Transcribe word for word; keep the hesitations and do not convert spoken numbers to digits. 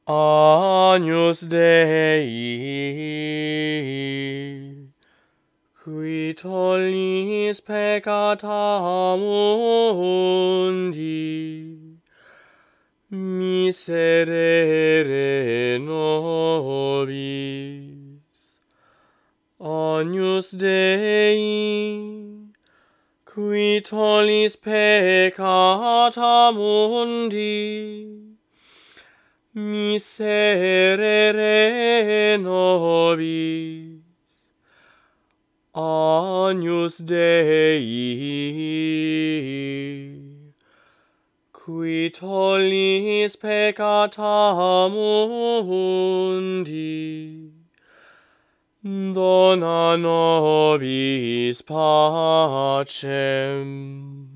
Agnus Dei, qui tollis peccata mundi, miserere nobis. Agnus Dei, qui tollis peccata mundi, miserere nobis. Agnus Dei, qui tollis peccata mundi, dona nobis pacem.